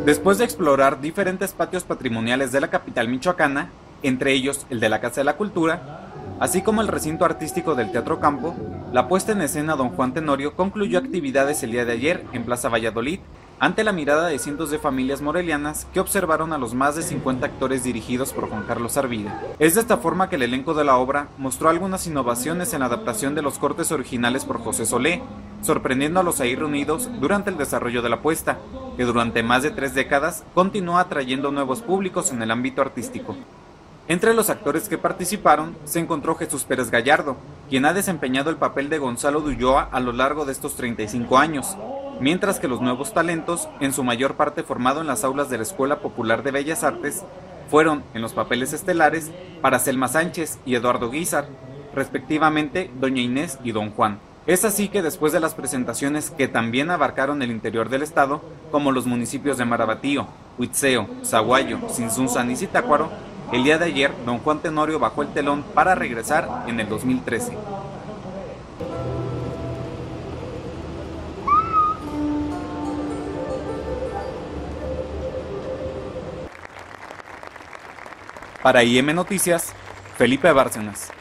Después de explorar diferentes patios patrimoniales de la capital michoacana, entre ellos el de la Casa de la Cultura, así como el recinto artístico del Teatro Campo, la puesta en escena Don Juan Tenorio concluyó actividades el día de ayer en Plaza Valladolid, ante la mirada de cientos de familias morelianas que observaron a los más de 50 actores dirigidos por Juan Carlos Arvide. Es de esta forma que el elenco de la obra mostró algunas innovaciones en la adaptación de los cortes originales por José Solé, sorprendiendo a los ahí reunidos durante el desarrollo de la puesta, que durante más de 3 décadas continúa atrayendo nuevos públicos en el ámbito artístico. Entre los actores que participaron se encontró Jesús Pérez Gallardo, quien ha desempeñado el papel de Gonzalo de Ulloa a lo largo de estos 35 años, mientras que los nuevos talentos, en su mayor parte formado en las aulas de la Escuela Popular de Bellas Artes, fueron, en los papeles estelares, para Selma Sánchez y Eduardo Guízar, respectivamente Doña Inés y Don Juan. Es así que después de las presentaciones que también abarcaron el interior del estado, como los municipios de Marabatío, Huitzeo, Zaguayo, Sinzunzán y Zitácuaro, el día de ayer Don Juan Tenorio bajó el telón para regresar en el 2013. Para IM Noticias, Felipe Bárcenas.